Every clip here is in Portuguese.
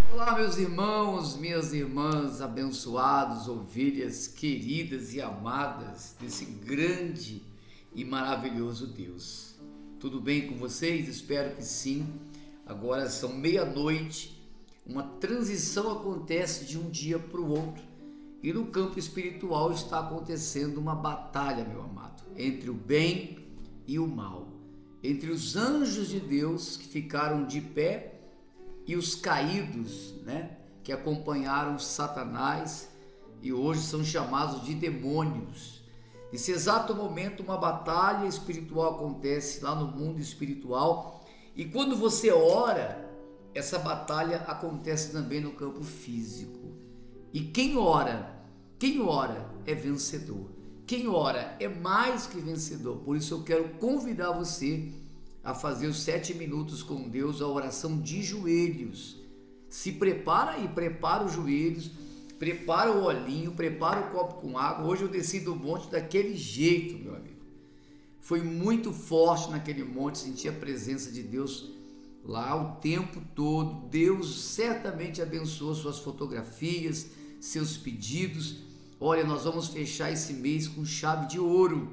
Olá, meus irmãos, minhas irmãs, abençoados, ovelhas queridas e amadas desse grande e maravilhoso Deus. Tudo bem com vocês? Espero que sim. Agora são meia-noite, uma transição acontece de um dia para o outro e no campo espiritual está acontecendo uma batalha, meu amado, entre o bem e o mal, entre os anjos de Deus que ficaram de pé e os caídos, que acompanharam Satanás e hoje são chamados de demônios. Nesse exato momento, uma batalha espiritual acontece lá no mundo espiritual e quando você ora, essa batalha acontece também no campo físico. E quem ora é vencedor. Quem ora é mais que vencedor. Por isso eu quero convidar você a fazer os 7 minutos com Deus, a oração de joelhos. Se prepara aí, prepara os joelhos, prepara o olhinho, prepara o copo com água. Hoje eu desci do monte daquele jeito, meu amigo. Foi muito forte naquele monte, senti a presença de Deus lá o tempo todo. Deus certamente abençoou suas fotografias, seus pedidos. Olha, nós vamos fechar esse mês com chave de ouro,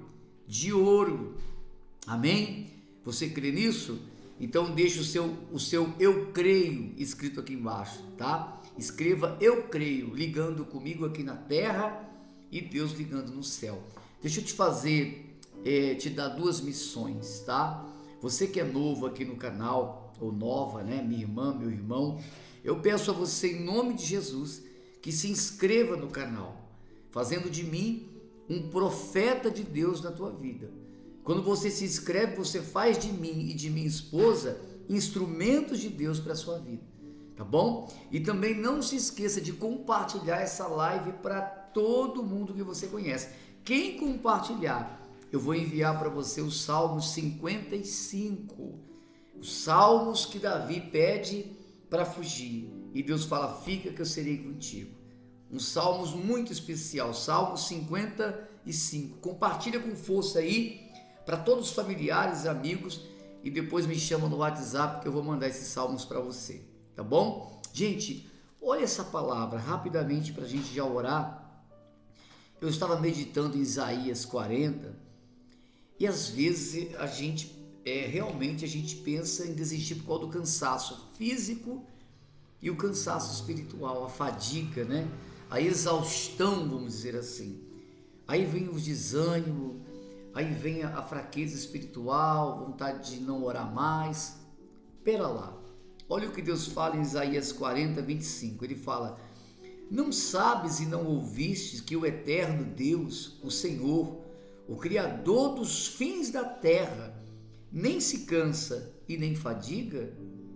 amém? Você crê nisso? Então deixa o seu eu creio escrito aqui embaixo, tá? Escreva eu creio, ligando comigo aqui na terra e Deus ligando no céu. Deixa eu te dar duas missões, tá? Você que é novo aqui no canal, ou nova, minha irmã, meu irmão, eu peço a você em nome de Jesus que se inscreva no canal, fazendo de mim um profeta de Deus na tua vida. Quando você se inscreve, você faz de mim e de minha esposa instrumentos de Deus para a sua vida, tá bom? E também não se esqueça de compartilhar essa live para todo mundo que você conhece. Quem compartilhar, eu vou enviar para você os Salmos 55, os Salmos que Davi pede para fugir. E Deus fala, fica que eu serei contigo. Um Salmos muito especial, Salmos 55. Compartilha com força aí, para todos os familiares e amigos, e depois me chama no WhatsApp que eu vou mandar esses salmos para você, tá bom? Gente, olha essa palavra rapidamente para a gente já orar. Eu estava meditando em Isaías 40 e às vezes realmente a gente pensa em desistir por causa do cansaço físico e o cansaço espiritual, a fadiga, a exaustão, vamos dizer assim. Aí vem o desânimo, aí vem a fraqueza espiritual, vontade de não orar mais. Pera lá, olha o que Deus fala em Isaías 40, 25. Ele fala, não sabes e não ouvistes que o eterno Deus, o Senhor, o Criador dos fins da terra, nem se cansa e nem fadiga?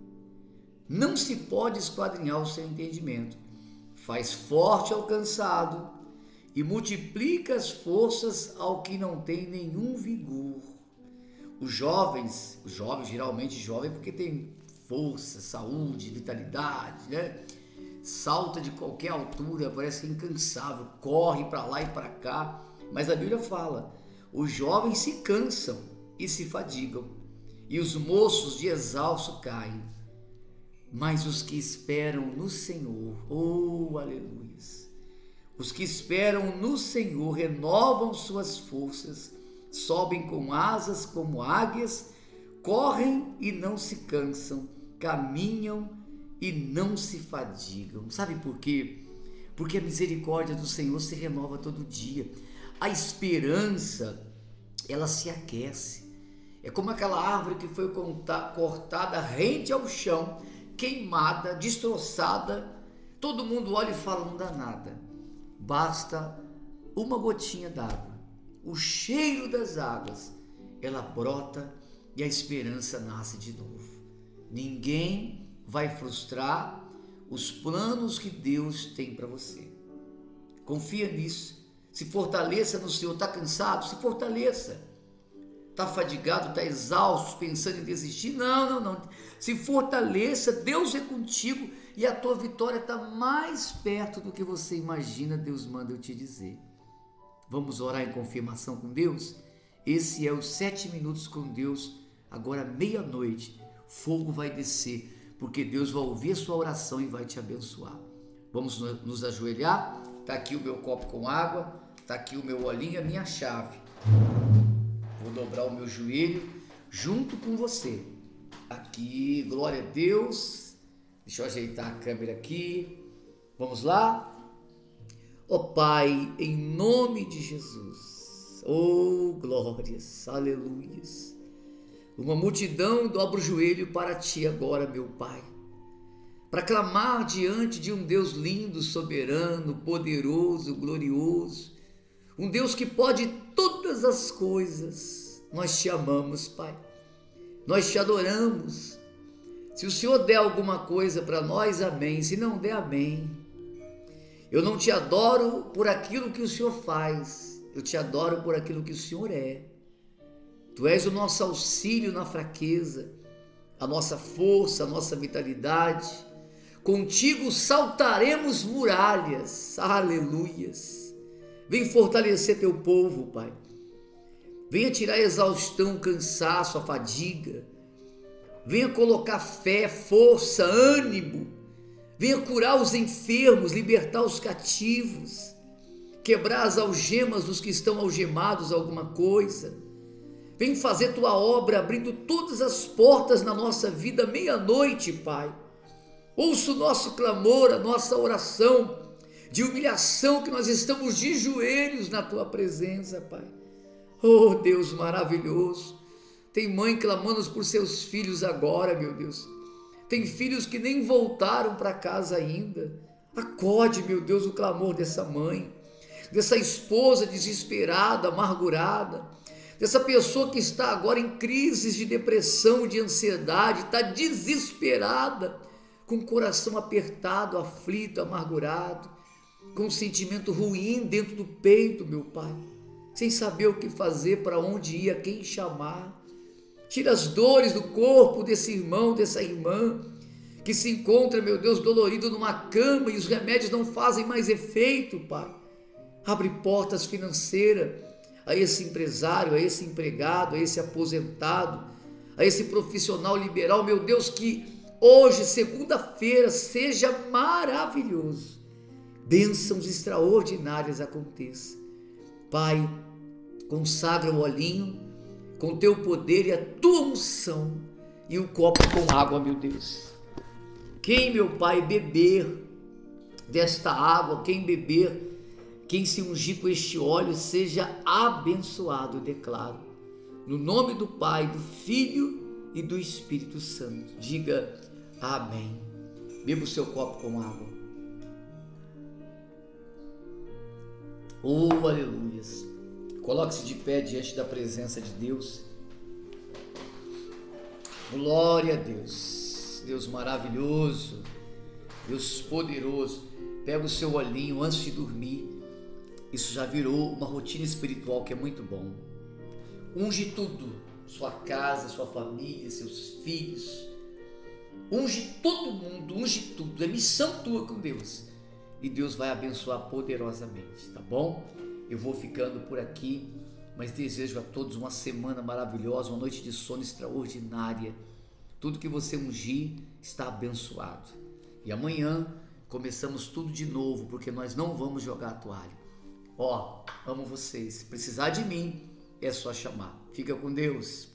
Não se pode esquadrinhar o seu entendimento. Faz forte ao cansado e multiplica as forças ao que não tem nenhum vigor. Os jovens geralmente jovem porque tem força, saúde, vitalidade, salta de qualquer altura, parece incansável, corre para lá e para cá, mas a Bíblia fala, os jovens se cansam e se fadigam, e os moços de exausto caem, mas os que esperam no Senhor, oh aleluia, os que esperam no Senhor renovam suas forças, sobem com asas como águias, correm e não se cansam, caminham e não se fadigam. Sabe por quê? Porque a misericórdia do Senhor se renova todo dia. A esperança, ela se aquece. É como aquela árvore que foi cortada rente ao chão, queimada, destroçada. Todo mundo olha e fala, não dá nada. Basta uma gotinha d'água, o cheiro das águas, ela brota e a esperança nasce de novo. Ninguém vai frustrar os planos que Deus tem para você. Confia nisso, se fortaleça no Senhor. Está cansado? Se fortaleça. Está fadigado, está exausto, pensando em desistir? Não. Se fortaleça, Deus é contigo e a tua vitória está mais perto do que você imagina. Deus manda eu te dizer. Vamos orar em confirmação com Deus? Esse é os 7 minutos com Deus. Agora meia-noite, fogo vai descer. porque Deus vai ouvir a sua oração e vai te abençoar. Vamos nos ajoelhar. Está aqui o meu copo com água, está aqui o meu olhinho, a minha chave. Vou dobrar o meu joelho junto com você. Aqui, glória a Deus. Deixa eu ajeitar a câmera aqui. Vamos lá? Ó Pai, em nome de Jesus. Oh, glórias, aleluias. Uma multidão dobra o joelho para Ti agora, meu Pai, para clamar diante de um Deus lindo, soberano, poderoso, glorioso, um Deus que pode todas as coisas. Nós Te amamos, Pai, nós Te adoramos. Se o Senhor der alguma coisa para nós, amém, se não der, amém. Eu não Te adoro por aquilo que o Senhor faz, eu Te adoro por aquilo que o Senhor é. Tu és o nosso auxílio na fraqueza, a nossa força, a nossa vitalidade. Contigo saltaremos muralhas, aleluias. Vem fortalecer teu povo, Pai. Venha tirar a exaustão, o cansaço, a fadiga. Venha colocar fé, força, ânimo. Venha curar os enfermos, libertar os cativos, quebrar as algemas dos que estão algemados a alguma coisa. Vem fazer tua obra, abrindo todas as portas na nossa vida, meia-noite, Pai. Ouça o nosso clamor, a nossa oração de humilhação, que nós estamos de joelhos na tua presença, Pai. Oh, Deus maravilhoso. Tem mãe clamando por seus filhos agora, meu Deus. Tem filhos que nem voltaram para casa ainda. Acode, meu Deus, o clamor dessa mãe, dessa esposa desesperada, amargurada, dessa pessoa que está agora em crises de depressão, de ansiedade, está desesperada, com o coração apertado, aflito, amargurado, com um sentimento ruim dentro do peito, meu Pai, sem saber o que fazer, para onde ir, a quem chamar. Tira as dores do corpo desse irmão, dessa irmã, que se encontra, meu Deus, dolorido numa cama e os remédios não fazem mais efeito, Pai. Abre portas financeiras a esse empresário, a esse empregado, a esse aposentado, a esse profissional liberal, meu Deus, que hoje, segunda-feira, seja maravilhoso. Bênçãos extraordinárias aconteçam. Pai, consagra o olhinho com teu poder e a tua unção e o copo com água, meu Deus. Quem, meu Pai, beber desta água, quem se ungir com este óleo, seja abençoado, eu declaro. No nome do Pai, do Filho e do Espírito Santo. Diga amém. Beba o seu copo com água. Oh, aleluias. Coloque-se de pé diante da presença de Deus. Glória a Deus. Deus maravilhoso. Deus poderoso. Pega o seu olhinho antes de dormir. Isso já virou uma rotina espiritual que é muito bom. Unge tudo. Sua casa, sua família, seus filhos. Unge todo mundo, unge tudo. É missão tua com Deus. E Deus vai abençoar poderosamente, tá bom? Eu vou ficando por aqui, mas desejo a todos uma semana maravilhosa, uma noite de sono extraordinária. Tudo que você ungir está abençoado. E amanhã começamos tudo de novo, porque nós não vamos jogar a toalha. Ó, amo vocês. Se precisar de mim, é só chamar. Fica com Deus.